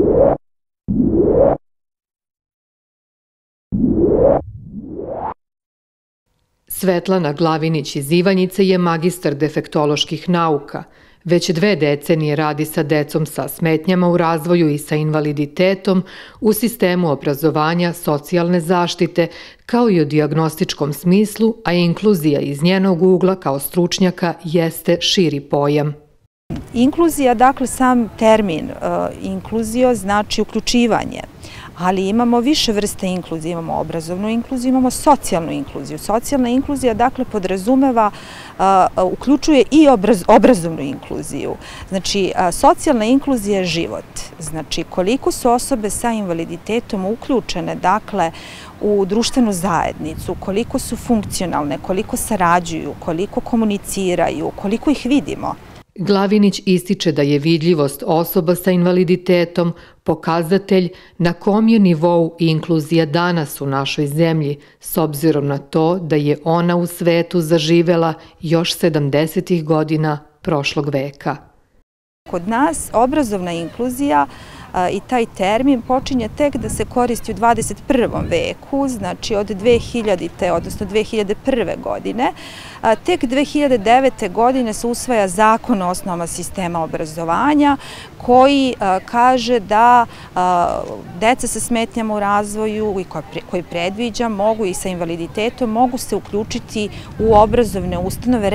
Svetlana Glavinić iz Ivanjice je magistar defektoloških nauka. Već 2 decenije radi sa decom sa smetnjama u razvoju i sa invaliditetom u sistemu obrazovanja, socijalne zaštite, kao i u dijagnostičkom smislu, a inkluzija iz njenog ugla kao stručnjaka jeste širi pojam. Inkluzija, dakle sam termin inkluzio znači uključivanje, ali imamo više vrste inkluzije, imamo obrazovnu inkluziju, imamo socijalnu inkluziju. Socijalna inkluzija dakle podrazumeva, uključuje i obrazovnu inkluziju. Znači socijalna inkluzija je život. Znači koliko su osobe sa invaliditetom uključene dakle u društvenu zajednicu, koliko su funkcionalne, koliko sarađuju, koliko komuniciraju, koliko ih vidimo. Glavinić ističe da je vidljivost osoba sa invaliditetom pokazatelj na kom je nivou inkluzija danas u našoj zemlji, s obzirom na to da je ona u svetu zaživela još 70. godina prošlog veka. Kod nas obrazovna inkluzija i taj termin počinje tek da se koristi u 21. veku, znači od 2000. odnosno 2001. godine. Tek 2009. godine se usvaja Zakon o osnovama sistema obrazovanja koji kaže da deca sa smetnjama u razvoju i koji predviđa mogu i sa invaliditetom mogu se uključiti u obrazovne ustanove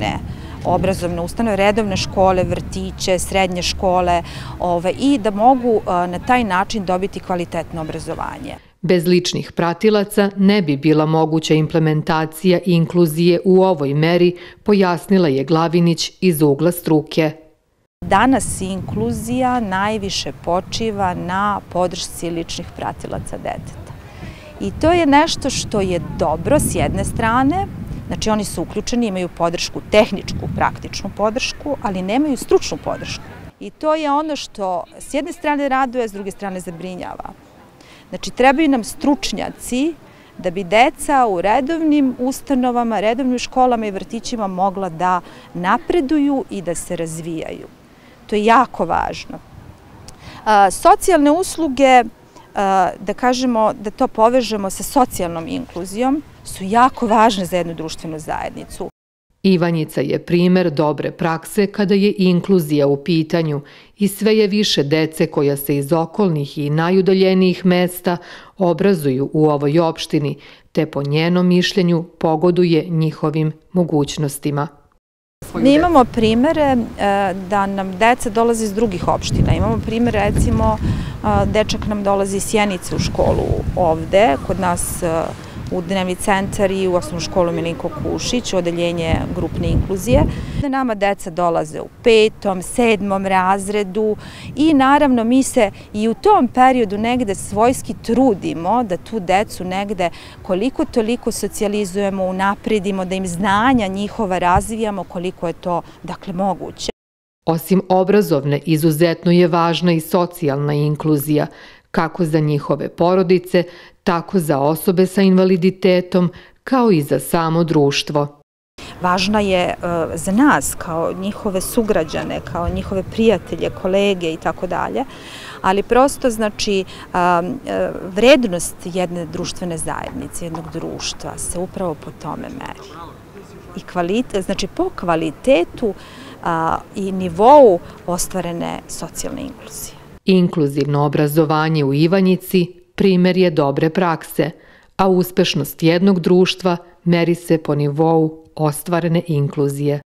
redovne škole, vrtiće, srednje škole i da mogu na taj način dobiti kvalitetno obrazovanje. Bez ličnih pratilaca ne bi bila moguća implementacija inkluzije u ovoj meri, pojasnila je Glavinić iz ugla struke. Danas inkluzija najviše počiva na podršci ličnih pratilaca deteta. I to je nešto što je dobro s jedne strane. Znači oni su uključeni, imaju podršku, tehničku, praktičnu podršku, ali nemaju stručnu podršku. I to je ono što s jedne strane raduje, s druge strane zabrinjava. Znači trebaju nam stručnjaci da bi deca u redovnim ustanovama, redovnim školama i vrtićima mogla da napreduju i da se razvijaju. To je jako važno. Socijalne usluge, da kažemo, da to povežemo sa socijalnom inkluzijom, su jako važne za jednu društvenu zajednicu. Ivanjica je primer dobre prakse kada je inkluzija u pitanju i sve je više dece koja se iz okolnih i najudaljenijih mesta obrazuju u ovoj opštini, te po njenom mišljenju pogoduje njihovim mogućnostima. Mi imamo primere da nam deca dolaze iz drugih opština. Imamo primer, recimo, dečak nam dolazi iz Sjenice u školu ovde, kod nas u dnevni centar i u osnovnu školu Milinko Kušić, odeljenje grupne inkluzije. Nama deca dolaze u 5., 7. razredu i naravno mi se i u tom periodu negde svojski trudimo da tu decu negde koliko toliko socijalizujemo, unapredimo, da im znanja njihova razvijamo koliko je to dakle moguće. Osim obrazovne, izuzetno je važna i socijalna inkluzija, kako za njihove porodice, tako za osobe sa invaliditetom, kao i za samo društvo. Važna je za nas kao njihove sugrađane, kao njihove prijatelje, kolege i tako dalje, ali prosto znači vrednost jedne društvene zajednice, jednog društva se upravo po tome meri. I kvalitet, znači po kvalitetu i nivou ostvarene socijalne inkluzije. Inkluzivno obrazovanje u Ivanjici primer je dobre prakse, a uspešnost jednog društva meri se po nivou ostvarene inkluzije.